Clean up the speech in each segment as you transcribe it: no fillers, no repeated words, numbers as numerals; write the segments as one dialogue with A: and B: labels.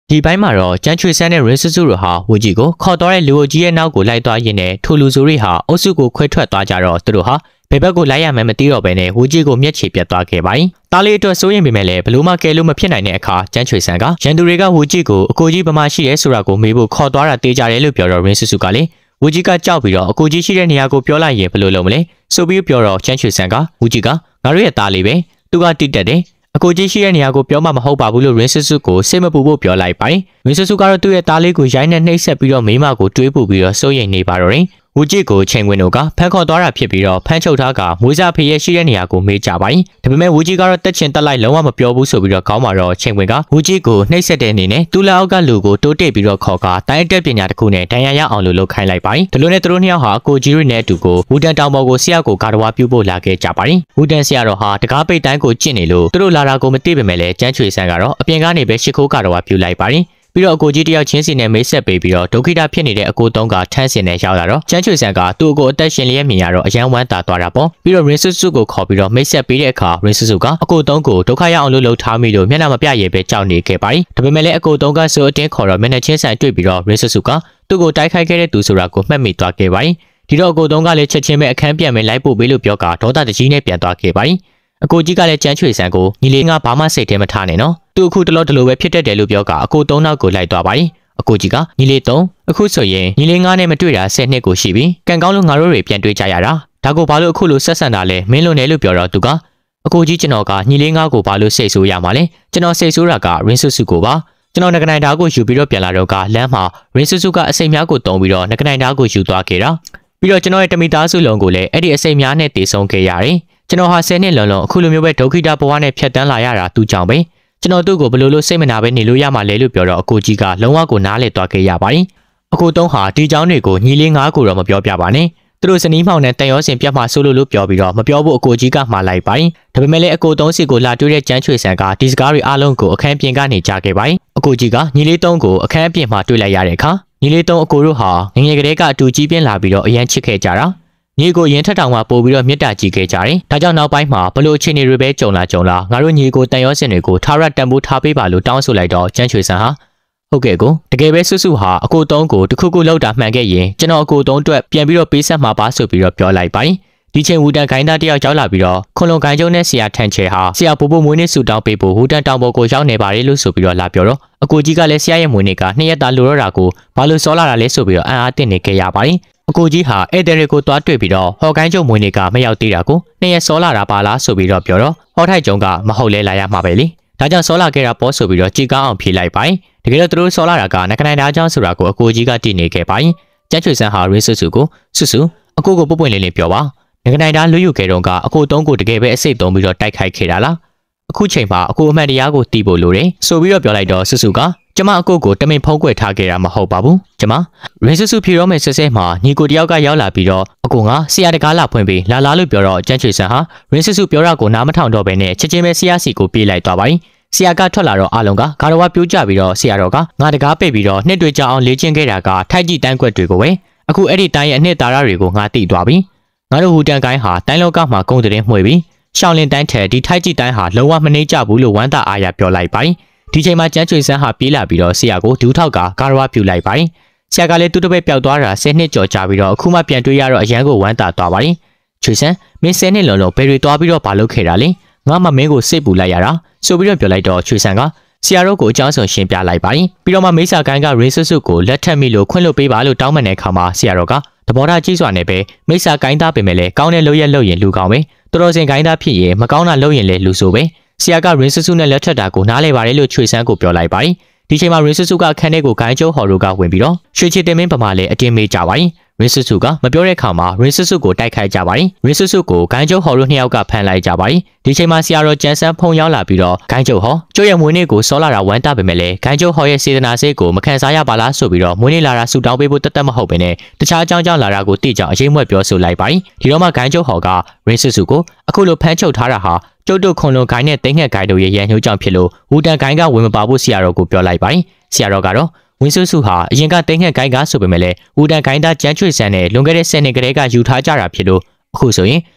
A: ဒီပိုင်းမှာတော့ကျန်းချွေဆန်းနဲ့ရင်းစုစုတို့ဟာဝူကြီးကိုခေါ်တော်တဲ့လူအကြီးရဲ့နောက်ကိုလိုက်သွားရင်းနဲ့ထိုလူစုတွေဟာအုပ်စုကိုခွဲထွက်သွားကြတော့သူတို့ဟာဘယ်ဘက်ကိုလိုက်ရမှန်းမသိတော့ဘဲနဲ့ဝူကြီးကိုမျက်ခြေပြတ်သွားခဲ့ပါတယ်။တားလေးအတွက်စိုးရင်ပေမဲ့လည်းဘလို့မှကဲလို့မဖြစ်နိုင်တဲ့အခါကျန်းချွေဆန်းကရန်သူတွေကဝူကြီးကိုအကိုကြီးဗမာရှိရဲဆိုတာကိုမေးဖို့ခေါ်သွားတာတေးကြတယ်လို့ပြောတော့ရင်းစုစုကလည်းဝူကြီးကကြောက်ပြီးတော့အကိုကြီးရှိတဲ့နေရာကိုပြောလိုက်ရင်ဘယ်လိုလုပ်မလဲဆိုပြီးပြောတော့ကျန်းချွေဆန်းကဝူကြီးကငါတို့ရဲ့တားလေးပဲသူကတိတက်တယ်အကိုကြီးရှိတဲ့နေရာကိုပြောမှမဟုတ်ပါဘူးလို့ရင်းစုစုကိုစိတ်မပူဖို့ပြောလိုက်ပါတယ်ရင်းစုစုကတော့သူ့ရဲ့တားလေးကိုရိုက်နဲ့နှိပ်စက်ပြီးတော့မိမကိုတွေးပူပြီးတော့စိုးရိမ်နေပါတော့တယ်ဝူကြီးကိုချိန်ဝင်တို့ကဖမ်းခေါ်သွားတာဖြစ်ပြီးတော့ဖမ်းချုပ်ထားကမွေးစားဖေရဲ့ရှိတဲ့နေရာကိုမေးကြပါတယ်ဒါပေမဲ့ဝူကြီးကတော့တက်ချင်တက်လိုက်လုံးဝမပြောဘူးဆိုပြီးတော့ခေါင်းမှာတော့ချိန်ဝင်ကဝူကြီးကိုနှိပ်စက်တဲ့အနေနဲ့သူ့လက်အောက်ကလူကိုတိုးတိတ်ပြီးတော့ခေါ်ကတိုင်းအတက်ပညာတစ်ခုနဲ့ဒဏ်ရာရအောင်လို့လုပ်ခိုင်းလိုက်ပါတယ်ဒီလိုနဲ့သူတို့နှစ်ယောက်ဟာကိုကြီးတွေနဲ့အတူကိုဝူတန်တောင်ပေါ်ကိုဆရာကိုကားတော်ပြုတ်ဖို့လာခဲ့ကြပါတယ်ဝူတန်ဆရာတော်ဟာတကားပိတ်တိုင်းကိုကျင့်နေလို့သူတို့လာတာကိုမသိပေမဲ့လည်းကျန်းချွေဆန်းကတော့အပြင်ကနေပဲရှစ်ခိုးကားတော်ပြုတ်လိုက်ပါတယ်ပြီးတော့အကိုကြီးတယောက်ချင်းစီနဲ့မိတ်ဆက်ပေးပြီးတော့ဒုက္ခိတဖြစ်နေတဲ့အကိုသုံးကထန်းစင်နဲ့ရောက်လာတော့ကျန်းချွေဆန်ကသူ့အကိုအသက်ရှင်လျက်မြင်ရတော့အယံဝမ်းသာသွားတာပေါ့ပြီးတော့ရင်စုစုကိုခေါ်ပြီးတော့မိတ်ဆက်ပေးတဲ့အခါရင်စုစုကအကိုသုံးကိုဒုက္ခရောက်အောင်လှုပ်ထားမိလို့မျက်နှာမပြရဲပဲကြောက်နေခဲ့ပါတယ်ဒါပေမဲ့လည်းအကိုသုံးကဆိုအတင်းခေါ်တော့မျက်နှာချင်းဆိုင်တွေ့ပြီးတော့ရင်စုစုကသူ့ကိုတိုက်ခိုက်ခဲ့တဲ့သူဆိုတာကိုမှတ်မိသွားခဲ့ပါတယ်ဒီတော့အကိုသုံးကလည်းချက်ချင်းပဲအခန်းပြန်မယ်လိုက်ပို့ပေးလို့ပြောကဒေါသတကြီးနဲ့ပြန်သွားခဲ့ပါတယ်အကိုကြီးကလည်းကျန်းချွေဆန်ကိုညီလေးကဘာမှစိတ်ထဲမထားနဲ့နော်သူအခုတလို့တလို့ပဲဖြစ်တတ်တယ်လို့ပြောကအကိုသုံးနောက်ကိုလိုက်သွားပါတယ်အကိုကြီးကညီလေးသုံးအခုဆိုရင်ညီလေးငါးနဲ့မတွေ့တာ10နှစ်ကိုရှိပြီကံကောင်းလို့ငါတို့တွေပြန်တွေ့ကြရတာဒါကိုဘာလို့အခုလိုဆက်ဆံတာလဲမင်းလို့နဲ့လို့ပြောတော့သူကအကိုကြီးကျွန်တော်ကညီလေးငါးကိုဘာလို့စိတ်ဆိုးရမှာလဲကျွန်တော်စိတ်ဆိုးတာကရင်းစုစုကိုပါကျွန်တော်ငကနိုင်ဓာတ်ကိုယူပြီးတော့ပြန်လာတော့ကလမ်းမှာရင်းစုစုကအစိမ်များကိုတုံးပြီးတော့ငကနိုင်ဓာတ်ကိုယူသွားခဲ့တာပြီးတော့ကျွန်တော်ရဲ့တမိသားစုလုံးကိုလည်းအဲ့ဒီအစိမ်များနဲ့တည်ဆုံခဲ့ရတယ်ကျွန်တော်ဟာ10နှစ်လုံးလုံးအခုလိုမျိုးပဲဒုက္ခိတဘဝနဲ့ဖြတ်တန်းလာရတာသူကြောင့်ပဲကျွန်တော်တို့ကိုဘယ်လိုစိတ်မနာပဲနေလို့ရမှာလဲလို့ပြောတော့အကိုကြီးကလုံးဝကိုနားလေသွားခဲ့ရပါတယ်အကိုသုံးဟာဒီเจ้าတွေကိုညီလေးငါးကိုတော့မပြောပြပါနဲ့သူတို့စနီးမောင်နဲ့တန်ရောစင်ပြတ်မှဆိုလို့ပြောပြီးတော့မပြောဖို့အကိုကြီးကမှားလိုက်ပါတယ်ဒါပေမဲ့လည်းအကိုသုံးစီကိုလာတွေ့တဲ့ကျန်းချွေဆန်ကဒီစကားတွေအားလုံးကိုအခန်းပြင်ကနေကြားခဲ့ပါတယ်အကိုကြီးကညီလေးသုံးကိုအခန်းပြင်မှာတွေ့လိုက်ရတဲ့အခါညီလေးသုံးအကိုတို့ဟာငငယ်ကလေးကအတူကြီးပြင်းလာပြီးတော့အရန်ချစ်ခဲ့ကြတာညီကိုရင်ထက်တောင်မှပို့ပြီးတော့မြစ်တာကြည့်ခဲ့ကြတယ်။ဒါကြောင့်နောက်ပိုင်းမှာဘလို့အခြေအနေတွေပဲကြုံလာငါတို့ညီကိုတန်ရောစင်တွေကိုထာဝရတန်ဖိုးထားပေးပါလို့တောင်းဆိုလိုက်တော့ကျန်းချွေဆန်ဟာဟုတ်ကဲ့ကိုတကယ်ပဲစွစွဟာအကိုသုံးကိုတခုခုလောက်တာမှန်ခဲ့ရင်ကျွန်တော်အကိုသုံးအတွက်ပြန်ပြီးတော့ပေးဆက်မှာပါဆိုပြီးတော့ပြောလိုက်ပါတယ်။ဒီချိန်ဝူတန်ခိုင်းသားတယောက်ရောက်လာပြီးတော့ခွန်လုံခိုင်းကျုံနဲ့ဆရာထန်ချေဟာဆရာပို့ဖို့မွေးနေ့ဆူတောင်းပေးဖို့ဝူတန်တောင်ပေါ်ကိုရောက်နေပါတယ်လို့ဆိုပြီးတော့လာပြောတော့အကိုကြီးကလည်းဆရာရဲ့မွေးနေ့က2ရက်သားလိုတော့တာကိုဘာလို့စောလာတာလဲဆိုပြီးတော့အံ့အားသင့်နေခဲ့ရပါတယ်။အကိုကြီးဟာဧတယ်တွေကိုသွားတွေ့ပြီးတော့ဟော်ကိုင်းကျုံမွေးနေ့ကမရောက်သေးတာကို2ရက်စောလာတာပါလားဆိုပြီးတော့ပြောတော့ဟောထိုက်ကျုံကမဟုတ်လဲလာရမှာပဲလေဒါကြောင့်စောလာခဲ့တာပေါ့ဆိုပြီးတော့ကြည်ကောင်းအောင်ဖြေလိုက်ပါတယ်တကယ်တော့သူတို့စောလာတာကနကနိုင်သားเจ้าဆိုတာကိုအကိုကြီးကတည်နေခဲ့ပါတယ်ကျန်းချွေဆန်းဟာရင်းစုစုကိုစုအကိုကိုပွပွင့်လေးပြောပါနကနိုင်သားလွတ်ယူခဲ့တော့ကအကိုသုံးကိုတကယ်ပဲအစိတ်သုံးပြီးတော့တိုက်ခိုက်ခဲ့တာလားအခုချိန်မှာအကိုအမှန်တရားကိုတီးဖို့လိုတယ်ဆိုပြီးတော့ပြောလိုက်တော့စုကကျမအကိုကိုတမင်ဖုံးကွယ်ထားခဲ့တာမဟုတ်ပါဘူးကျမရင်းစုဖြေတော့မယ်ဆဲမှာညီကိုတယောက်ကရောက်လာပြီးတော့အကိုကဆရာတကားလာဖွင့်ပြီးလာလို့ပြောတော့ကျန်းချွေဆန်းဟာရင်းစုပြောတာကိုနားမထောင်တော့ဘဲနဲ့ချက်ချင်းပဲဆရာစီကိုပြေးလိုက်သွားပါတယ်ဆရာကထွက်လာတော့အားလုံးကဂါရဝပြိုးကြပြီးတော့ဆရာတော်ကငါတကားပိတ်ပြီးတော့နှစ်တွေကြာအောင်လေ့ကျင့်ခဲ့တာကထိုက်ကြည့်တန်းကွက်တွေကိုပဲအခုအဲ့ဒီတိုင်းရဲ့အနှစ်သာရတွေကိုငါသိသွားပြီငါတို့ဟူတန်ကိုင်းဟာတိုင်းလောကမှာဂုံတဲ့မှွေပြီးရှောင်းလင်းတိုင်းထဲဒီထိုက်ကြည့်တိုင်းဟာလုံးဝမနှိမ့်ကြဘူးလို့ဝမ်းသာအားရပြောလိုက်ပါတယ်ဒီချိန်မှာကျန်းချွေဆန်းဟာပြေးလာပြီးတော့ဆရာကိုဒူးထောက်ကဂါရဝပြူလိုက်ပါတယ်ဆရာကလည်းသူ့တပည့်ပျောက်သွားတာ10နှစ်ကျော်ကြာပြီးတော့အခုမှပြန်တွေ့ရတော့အရန်ကိုဝမ်းသာသွားပါတယ်ချွေဆန်းမင်း10နှစ်လုံးလုံးဘယ်တွေသွားပြီးတော့ဘာလုပ်ခဲ့တာလဲငါမှမင်းကိုစိတ်ပူလိုက်ရတာဆိုပြီးတော့ပြောလိုက်တော့ချွေဆန်းကဆရာတို့ကိုအကြောင်းစုံရှင်းပြလိုက်ပါတယ်ပြီးတော့မှမိစ္ဆာကိုင်းကရင်းစုကိုလက်ထပ်မိလို့ခွင့်လွှတ်ပေးပါလို့တောင်းပန်တဲ့အခါမှာဆရာတော်ကသဘောထားကြီးစွာနဲ့ပဲမိစ္ဆာကိုင်းသားပင်မဲ့လဲကောင်းတဲ့လုပ်ရင်လူကောင်းပဲတော်စင်ကိုင်းသားဖြစ်ရင်မကောင်းတာလုပ်ရင်လဲလူဆိုပဲဆရာကရင်းစုနဲ့လက်ထပ်တာကိုနားလဲပါတယ်လို့ချွေဆန်းကိုပြောလိုက်ပါတယ်ဒီချိန်မှာရင်းစုကခန်းထဲကိုဂိုင်းကျိုးဟော်ရိုကဝင်ပြီးတော့ရွှေချစ်တင်မင်းပမာလဲအတင်းမေးကြပါတယ်ရင်းစုကမပြောတဲ့အခါမှာရင်းစုကိုတိုက်ခိုက်ကြပါတယ်ရင်းစုကိုဂိုင်းကျိုးဟော်ရိုနှစ်ယောက်ကဖမ်းလိုက်ကြပါတယ်ဒီချိန်မှာဆရာတော်ကျန်းစန်းဖုံရောက်လာပြီးတော့ဂိုင်းကျိုးဟော်ကျိုးရဲ့မွေးနေ့ကိုစောလာတာဝမ်းတာပဲမဲ့လဲဂိုင်းကျိုးဟော်ရဲ့စေတနာစိတ်ကိုမခံစားရပါလားဆိုပြီးတော့မွေးနေ့လာတာဆူတောင်းပေးဖို့တသက်မဟုတ်ပဲနဲ့တခြားအကြောင်းလာတာကိုသိကြအောင်အရေးမွက်ပြောဆိုလိုက်ပါတယ်ဒီတော့မှဂိုင်းကျိုးဟော်ကရင်းစုကိုအခုလိုဖမ်းချုပ်ထားတာဟာကျုပ်တို့ခွန်လွန်ဂိုင်းနဲ့တိတ်ငှက်ဂိုင်းတို့ရဲ့ရန်ညှိုးကြောင့်ဖြစ်လို့ဝူတန်ဂိုင်းကဝင်မပါဖို့ဆရာတော်ကိုပြောလိုက်ပါတယ်ဆရာတော်ကတော့ဝင်းစုဟာအရင်ကတိတ်ငှက်ဂိုင်းကဆိုပေမဲ့လည်းဝူတန်ဂိုင်းသားကျန်းချွေဆန်းနဲ့လွန်ခဲ့တဲ့10နှစ်ကတည်းကယူထားကြတာဖြစ်လို့အခုဆိုရင်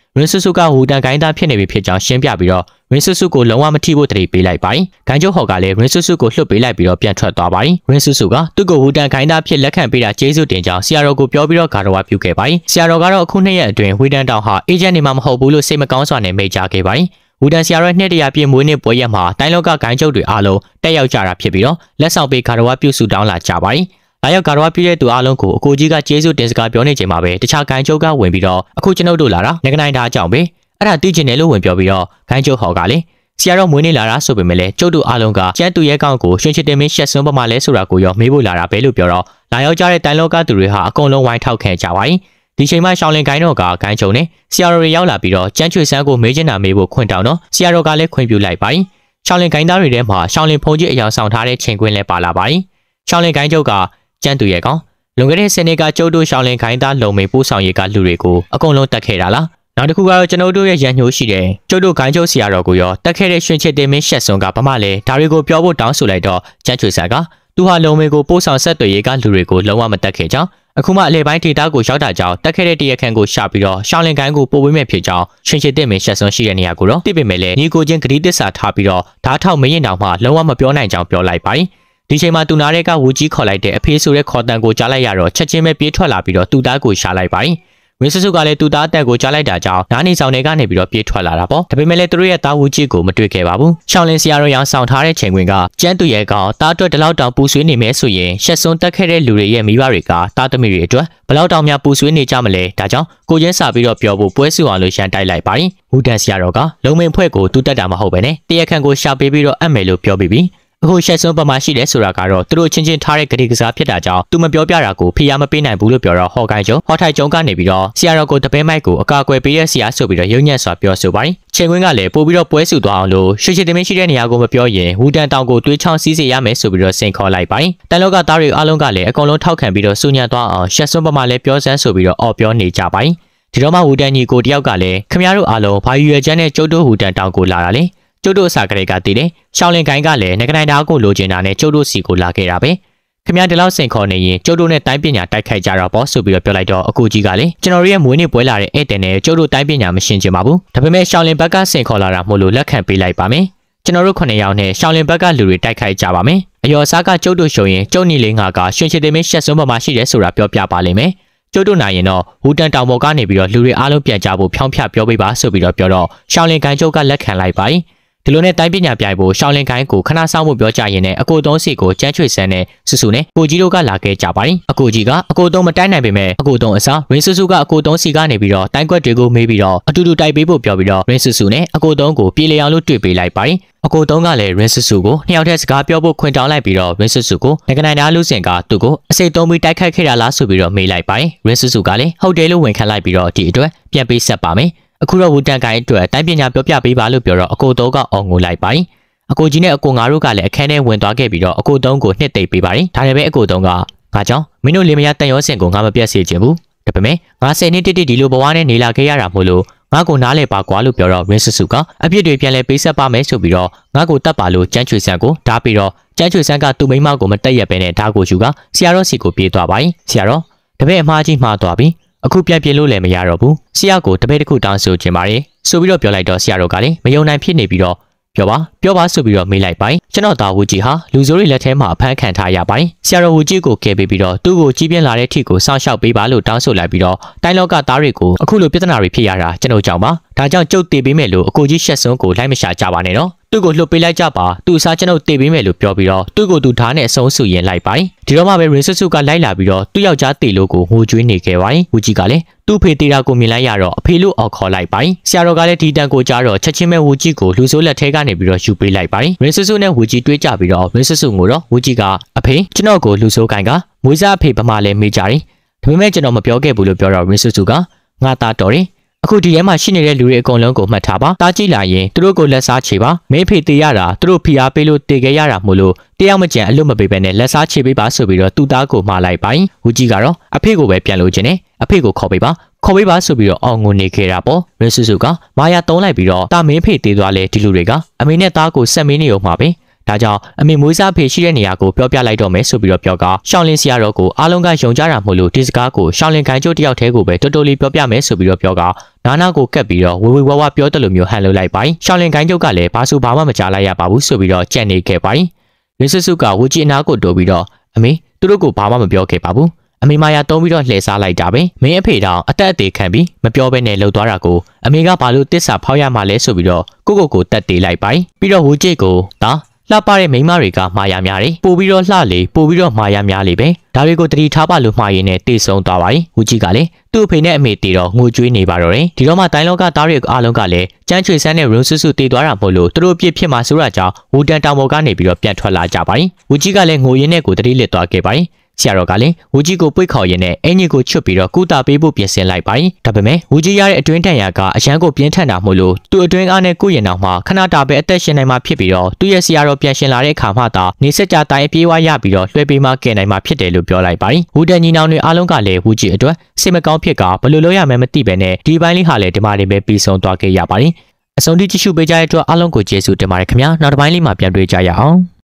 A: ရင်းစုစုကဟူတန်ကိုင်းသားဖြစ်နေပြီဖြစ်ကြောင်းရှင်းပြပြီးတော့ရင်းစုစုကိုလုံးဝမထိဖို့တတိပေးလိုက်ပါတယ်။ဂိုင်းချုပ်ဟော်ကလည်းရင်းစုစုကိုလွှတ်ပေးလိုက်ပြီးတော့ပြန်ထွက်သွားပါတယ်။ရင်းစုစုကသူ့ကိုဟူတန်ကိုင်းသားဖြစ်လက်ခံပေးတာကျေးဇူးတင်ကြောင်းဆရာတော်ကိုပြောပြီးတော့ဂါရဝပြုခဲ့ပါတယ်။ဆရာတော်ကတော့အခု2ရက်အတွင်းဝေဒန်တောင်ဟာအေဂျင့်နေမှာမဟုတ်ဘူးလို့စိတ်မကောင်းစွာနဲ့မိန့်ကြားခဲ့ပါတယ်။ဝူတန်ဆရာတော်နှစ်တရာပြည့်မွေးနေ့ပွဲရက်မှာတိုင်းလောကဂိုင်းချုပ်တွေအားလုံးတက်ရောက်ကြတာဖြစ်ပြီးတော့လက်ဆောင်ပေးဂါရဝပြုစုတောင်းလာကြပါတယ်။လာရောက်ဂါရဝပြုတဲ့သူအားလုံးကိုအကိုကြီးကကျေးဇူးတင်စကားပြောနေချိန်မှာပဲတခြားဂိုင်းချုပ်ကဝင်ပြီးတော့အခုကျွန်ုပ်တို့လာတာငကနိုင်တာအကြောင်းပဲအဲ့ဒါသိချင်တယ်လို့ဝင်ပြောပြီးတော့ဂိုင်းချုပ်ဟော်ကလည်းဆရာတော်မွေးနေ့လာတာဆိုပေမဲ့လည်းကျုပ်တို့အားလုံးကကျန်းသူရဲ့ကောင်းကိုရှင်ချစ်တင်မင်းရှက်စွန်းပမာလဲဆိုတာကိုရောမေးဖို့လာတာပဲလို့ပြောတော့လာရောက်ကြတဲ့တိုင်းလောကသူတွေဟာအကုန်လုံးဝိုင်းထောက်ခံကြပါ යි ဒီချိန်မှာရှောင်းလင်ဂိုင်းတော်ကဂိုင်းချုံနဲ့ဆရာတော်တွေရောက်လာပြီးတော့ကျန်းချွေဆန်းကိုမေးချင်တာမေးဖို့ခွင့်တောင်းတော့ဆရာတော်ကလည်းခွင့်ပြုလိုက်ပါ යි ရှောင်းလင်ဂိုင်းသားတွေထဲမှာရှောင်းလင်ဖုန်ကြီးအယောင်ဆောင်ထားတဲ့ချိန်ခွင်းလည်းပါလာပါ යි ရှောင်းလင်ဂိုင်းချုပ်ကကျန်းသူရဲ့ကောင်းလွန်ခဲ့တဲ့စနေကကျုပ်တို့ရှောင်းလင်ဂိုင်းသားလုံမေပို့ဆောင်ရေးကလူတွေကိုအကုန်လုံးတက်ခဲ့တာလားနောက်တစ်ခုကတော့ကျွန်တော်တို့ရဲ့ရန်ညှိုးရှိတယ်ကျုပ်တို့ဂိုင်းချုပ်ဆရာတော်ကိုရောတက်ခဲ့တဲ့ရွှေချစ်တင်မင်းရှက်စွန်ကဘာမှလဲဒါတွေကိုပြောဖို့တောင်းဆိုလိုက်တော့ကျန်းချွေဆန်းကသူဟာလုံမေကိုပို့ဆောင်ဆက်သွယ်ရေးကလူတွေကိုလုံးဝမတက်ခဲ့ကြောင်းအခုမှအလဲပိုင်းဒေတာကိုရောက်တာကြောင့်တက်ခဲ့တဲ့တရခန့်ကိုရှာပြီးတော့ရှောင်းလင်ကိုင်းကိုပို့ပေးမဲ့ဖြစ်ကြောင်းရွှေချစ်တင်မင်းရှက်စွန်ရှိတဲ့နေရာကိုတော့သိပေမဲ့လည်းညီကိုချင်းဂရီးတစ္ဆာထားပြီးတော့ဓာတ်ထောက်မရင်တောင်မှလုံးဝမပြောနိုင်ကြောင်းပြောလိုက်ပါတယ်ဒီချိန်မှာသူနာတဲ့ကဝူကြီးခေါ်လိုက်တဲ့အဖေးဆိုတဲ့ခေါ်တန်ကိုကြားလိုက်ရတော့ချက်ချင်းပဲပြေးထွက်လာပြီးတော့သူ့သားကိုရှာလိုက်ပါတယ်ဝင်းစုစုကလည်းသူ့သားအတက်ကိုကြားလိုက်တာကြောင့်နားနေဆောင်တွေကနေပြီးတော့ပြေးထွက်လာတာပေါ့ဒါပေမဲ့လည်းသူတို့ရဲ့တာဝူကြီးကိုမတွေ့ခဲ့ပါဘူးရှောင်းလင်းဆရာတော်ရောင်ဆောင်ထားတဲ့ချိန်ခွင်ကကျန်းသူရဲ့ကောင်တားအတွက်ဒီလောက်တောင်ပူဆွေးနေမယ်ဆိုရင်ရှက်စွန်းတက်ခဲ့တဲ့လူတွေရဲ့မိဘတွေကတားသမီးတွေအတွက်ဘလောက်တောင်များပူဆွေးနေကြမလဲဒါကြောင့်ကိုချင်းစာပြီးတော့ပြောဖို့ပွဲစုအောင်လို့ရှမ်းတိုက်လိုက်ပါတယ်ဟူတန်ဆရာတော်ကလုံမင်းဖွဲ့ကိုသူ့တက်တာမဟုတ်ပဲနဲ့တရခန့်ကိုရှာပေးပြီးတော့အပ်မယ်လို့ပြောပြီးပြီအခုရှက်စွန်းပမာရှိတယ်ဆိုတာကတော့သူတို့ချင်းချင်းထားတဲ့ဂတိကစားဖြစ်တာကြောင့်သူမပြောပြတာကိုဖိအားမပေးနိုင်ဘူးလို့ပြောတော့ဟော်ကိုင်းကျုံဟော်ထိုင်ကျုံကနေပြီးတော့ဆရာတော်ကိုတပဲမိုက်ကိုအကာအကွယ်ပေးတဲ့ဆရာဆိုပြီးတော့ရုံညံ့စွာပြောဆိုပါတယ်ချိန်ခွင်းကလည်းပို့ပြီးတော့ပွဲစုသွားအောင်လို့ရွှေချစ်တင်မင်းရှိတဲ့နေရာကိုမပြောရင်ဝူတန်တောင်ကိုတွေးချောင်းစီးစေရမယ်ဆိုပြီးတော့စိန်ခေါ်လိုက်ပါတယ်တန်လောကသားတွေအားလုံးကလည်းအကုန်လုံးထောက်ခံပြီးတော့စူညံ့သွားအောင်ရှက်စွန်းပမာလည်းပြောစမ်းဆိုပြီးတော့အော်ပြောနေကြပါတယ်ဒီတော့မှဝူတန်ညီကိုတယောက်ကလည်းခမရတို့အားလုံးဘာရွယ်ချမ်းနဲ့ကျုပ်တို့ဝူတန်တောင်ကိုလာတာလေကျုပ်တို့အစာကလေးကတည်တယ်ရှောင်းလင်ကိုင်းကလည်းငကနိုင်တာကိုလိုချင်တာနဲ့ကျုပ်တို့စီကိုလာခဲ့တာပဲခင်ဗျားဒီလောက်စိန်ခေါ်နေရင်ကျုပ်တို့နဲ့တိုင်းပညာတိုက်ခိုက်ကြတော့ပေါ့ဆိုပြီးတော့ပြောလိုက်တော့အကူကြီးကလည်းကျွန်တော်ရဲ့မွေးနေ့ပွဲလာတဲ့ဧည့်သည်နဲ့ကျုပ်တို့တိုင်းပညာမရှင်းချင်ပါဘူးဒါပေမဲ့ရှောင်းလင်ဘက်ကစိန်ခေါ်လာတာမို့လို့လက်ခံပေးလိုက်ပါမယ်ကျွန်တော်တို့9ယောက်နဲ့ရှောင်းလင်ဘက်ကလူတွေတိုက်ခိုက်ကြပါမယ်အယောစားကကျုပ်တို့ရှုံရင်ကျုပ်ညီလေးငါကရွှေချစ်သိမင်းရှက်စွန်းပေါ်မှာရှိတယ်ဆိုတာပြောပြပါလိမ့်မယ်ကျုပ်တို့နိုင်ရင်တော့ဟူတန်တောင်ပေါ်ကနေပြီးတော့လူတွေအားလုံးပြန်ကြဖို့ဖြောင်းဖြပြောပေးပါဆိုပြီးတော့ပြောတော့ရှောင်းလင်ကိုင်းကျုပ်ကလက်ခံလိုက်ပါဒီလိုနဲ့တိုင်းပညာပြိုင်ဖို့ရှောင်းလင်ကိုင်းကိုခဏဆောင်မှုပြောကြရင်နဲ့အကိုသုံးစီကိုကျန်းချွေဆန်းနဲ့စုစုနဲ့ကိုကြီးတို့ကလာခဲ့ကြပါတယ်အကိုကြီးကအကိုသုံးမတိုင်းနိုင်ပေမဲ့အကိုသုံးအစားရင်းစုစုကအကိုသုံးစီကနေပြီးတော့တိုင်းကွက်တွေကိုမေးပြီးတော့အတူတူတိုက်ပေးဖို့ပြောပြီးတော့ရင်းစုစုနဲ့အကိုသုံးကိုပြေလျောင်လို့တွေ့ပေးလိုက်ပါတယ်အကိုသုံးကလည်းရင်းစုစုကိုနှစ်ယောက်တည်းစကားပြောဖို့ခွင့်တောင်းလိုက်ပြီးတော့ရင်းစုစုကိုငကနိုင်သားလူစင်ကသူ့ကိုအစိတ်သုံးပြီးတိုက်ခိုက်ခဲ့တာလားဆိုပြီးတော့မေးလိုက်ပါတယ်ရင်းစုစုကလည်းဟုတ်တယ်လို့ဝန်ခံလိုက်ပြီးတော့ဒီအတွက်ပြန်ပေးဆက်ပါမယ်အခုတော့ဝူတန်ကိုင်းအတွက်တိုင်းပညာပြောပြပေးပါလို့ပြောတော့အကိုသုံးကအော်ငိုလိုက်ပါတယ်အကိုကြီးနဲ့အကိုငါတို့ကလည်းအခန်းထဲဝင်သွားခဲ့ပြီးတော့အကိုသုံးကိုနှစ်သိမ့်ပေးပါတယ်ဒါနဲ့ပဲအကိုသုံးကငါကြောင့်မင်းတို့လင်မယားတန်ရောစင်ကိုငါမပြတ်စေချင်ဘူးဒါပေမဲ့ငါ10နှစ်တိတိဒီလိုဘဝနဲ့နေလာခဲ့ရတာမို့လို့ငါကိုနားလဲပါကွာလို့ပြောတော့ရင်းစုစုကအပြစ်တွေပြန်လဲပေးဆက်ပါမယ်ဆိုပြီးတော့ငါကိုတတ်ပါလို့ကျန်းချွေဆန်းကိုဓာပြီးတော့ကျန်းချွေဆန်းကသူ့မိမကိုမတက်ရက်ပဲနဲ့ဓာကိုယူကဆရာတော်စီကိုပြေးသွားပါတယ်ဆရာတော်တပည့်အမှားကြီးမှားသွားပြီအခုပြန်ပြေးလို့လည်းမရတော့ဘူးဆရာကိုတပည့်တစ်ခုတောင်းဆိုခြင်းပါတယ်ဆိုပြီးတော့ပြောလိုက်တော့ဆရာတော်ကလည်းမယုံနိုင်ဖြစ်နေပြီးတော့ပြောပါဆိုပြီးတော့မေးလိုက်ပါတယ်ကျွန်တော်သားဝူကြီးဟာလူဆိုးတွေလက်ထဲမှာအဖမ်းခံထားရပါတယ်ဆရာတော်ဝူကြီးကိုကယ်ပေးပြီးတော့သူ့ကိုကြီးပြင်းလာတဲ့အထိကိုစောင့်ရှောက်ပေးပါလို့တောင်းဆိုလိုက်ပြီးတော့တိုင်းလောကသားတွေကိုအခုလိုပြဿနာတွေဖြစ်ရတာကျွန်တော်ကြောင့်ပါဒါကြောင့်ကြုတ်တည်ပေးမယ်လို့အကိုကြီးရှက်စွန်းကိုလိုက်မရှာကြပါနဲ့နော်သူ့ကိုလှုပ်ပေးလိုက်ကြပါသူ့အစားကျွန်တော်တည်ပေးမယ်လို့ပြောပြီးတော့သူ့ကိုသူဓာတ်နဲ့အဆုံးစုရင်လိုက်ပါတယ်ဒီတော့မှပဲရင်စုစုကလိုက်လာပြီးတော့သူ့ယောက်ျားတည်လို့ကိုငိုကြွေးနေခဲ့ပါတယ်ဝူကြီးကလည်းသူ့ဖေတေတာကိုမြင်လိုက်ရတော့အဖေလို့အော်ခေါ်လိုက်ပါတယ်ဆရာတော်ကလည်းဒီတန်ကိုကြားတော့ချက်ချင်းပဲဝူကြီးကိုလူဆိုးလက်ထဲကနေပြီးတော့ယူပေးလိုက်ပါတယ်ရင်စုစုနဲ့ဝူကြီးတွေးကြပြီးတော့ရင်စုစုကိုတော့ဝူကြီးကအဖေကျွန်တော်ကိုလူဆိုးကိုင်ကမွေးစားအဖေဗမာလဲမေးကြတယ်ဒါပေမဲ့ကျွန်တော်မပြောခဲ့ဘူးလို့ပြောတော့ရင်စုစုကငါသားတော်တယ်အခုဒီထဲမှာရှိနေတဲ့လူတွေအကုန်လုံးကိုမှတ်ထားပါတားကြည့်လာရင်သူတို့ကိုလက်စားချေပါမင်းဖေတေရတာသူတို့ဖိအားပေးလို့တေခဲ့ရတာမို့လို့တယောက်မကြံအလွတ်မပေးဘဲနဲ့လက်စားချေပေးပါဆိုပြီးတော့သူ့သားကိုမှားလိုက်ပါဝူကြီးကတော့အဖေကိုပဲပြန်လို့ခြင်းနဲ့အဖေကိုခေါ်ပေးပါဆိုပြီးတော့အောင်ငုံနေခဲ့တာပေါ့ရင်းစုစုကမာယာတုံးလိုက်ပြီးတော့တာမင်းဖေတေသွားလဲဒီလူတွေကအမေနဲ့သားကိုဆက်မင်းနေအောင်မှာပဲဒါဒါကြောင့်အမေမွေးစားဖေရှိတဲ့နေရာကိုပြောပြလိုက်တော့မယ်ဆိုပြီးတော့ပြောကရှောင်းလင်းဆရာတော်ကိုအားလုံးကယုံကြတာမို့လို့ဒီစကားကိုရှောင်းလင်းခိုင်ကျိုးတယောက်တည်းကိုပဲတော်တော်လေးပြောပြမယ်ဆိုပြီးတော့ပြောကနာနာကိုကပ်ပြီးတော့ဝဝဝပြောတယ်လို့မျိုးဟန်လုပ်လိုက်ပါရှောင်းလင်းခိုင်ကျုပ်ကလည်းဘာဆိုဘာမှမကြားလိုက်ရပါဘူးဆိုပြီးတော့ကြံ့နေခဲ့ပါရွေးစုကဝကြီးအနာကိုတိုးပြီးတော့အမေသူတို့ကိုဘာမှမပြောခဲ့ပါဘူးအမေမာယာတုံးပြီးတော့လှည့်စားလိုက်တာပဲမင်းအဖေတောင်အသက်အသေးခံပြီးမပြောဘဲနဲ့လှုပ်သွားတာကိုအမေကဘာလို့တစ္ဆာဖောက်ရမှလဲဆိုပြီးတော့ကိုတက်တေးလိုက်ပါပြီးတော့ဝကြီးကိုဒါလှပတဲ့မိန်းမတွေကမှားရများတယ်ပို့ပြီးတော့လှလေပို့ပြီးတော့မှားရများလေပဲဒါတွေကိုတတိထားပါလို့မှားရင်းနဲ့တေဆုံးသွားပါဝကြီးကလည်းသူ့အဖေနဲ့အမေတေတော့ငိုကြွေးနေပါတော့တယ်ဒီတော့မှတိုင်းလောကသားတွေအားလုံးကလည်းကျန်းချွေဆန်းနဲ့ရုံစုတေးသွားတာမို့လို့သူတို့ပြစ်ဖြစ်မှာဆိုတာကြောင့်ဝူတန်တောင်ပေါ်ကနေပြီးတော့ပြန်ထွက်လာကြပါဝကြီးကလည်းငိုရင်းနဲ့ကိုတတိလစ်သွားခဲ့ပါဆရာတော်ကလည်းဝူကြီးကိုပွေ့ခေါ်ရင်းနဲ့အင်ကြီးကိုချွတ်ပြီးတော့ကုသပေးဖို့ပြင်ဆင်လိုက်ပါဒါပေမဲ့ဝူကြီးရတဲ့အတွင်းတန်ရာကအရန်ကိုပြင်းထန်တာမို့လို့သူ့အတွင်းအားနဲ့ကုရင်အောင်မှခဏတာပဲအသက်ရှင်နိုင်မှာဖြစ်ပြီးတော့သူ့ရဲ့ဆရာတော်ပြန်ရှင်လာတဲ့အခါမှသာနေဆက်ကြတိုင်းအပြေးဝရပြီးတော့လွှဲပေးမှကဲနိုင်မှာဖြစ်တယ်လို့ပြောလိုက်ပါဝူတန်ညီနောင်တွေအားလုံးကလည်းဝူကြီးအတွက်စိတ်မကောင်းဖြစ်ကဘယ်လိုလုပ်ရမှန်းမသိပဲနဲ့ဒီပိုင်းလေးဟာလည်းဒီမှာနေပဲပြီးဆုံးသွားခဲ့ရပါတယ်အဆုံးထိကြည့်ရှုပေးကြတဲ့အတွက်အားလုံးကိုကျေးဇူးတင်ပါတယ်ခင်ဗျာနောက်တစ်ပိုင်းလေးမှာပြန်တွေ့ကြရအောင်